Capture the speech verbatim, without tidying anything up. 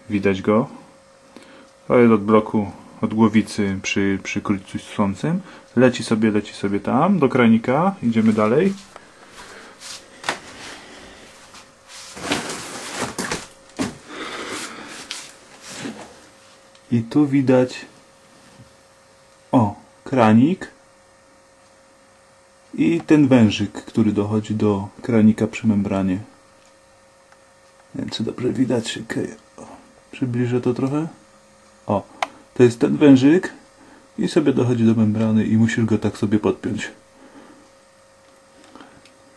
Widać go. To jest od bloku, od głowicy przy, przy kryciu sącym. Leci sobie, leci sobie tam, do kranika. Idziemy dalej. I tu widać o, kranik i ten wężyk, który dochodzi do kranika przy membranie. Nie wiem, czy dobrze widać. Okay. Przybliżę to trochę. O, to jest ten wężyk i sobie dochodzi do membrany i musisz go tak sobie podpiąć.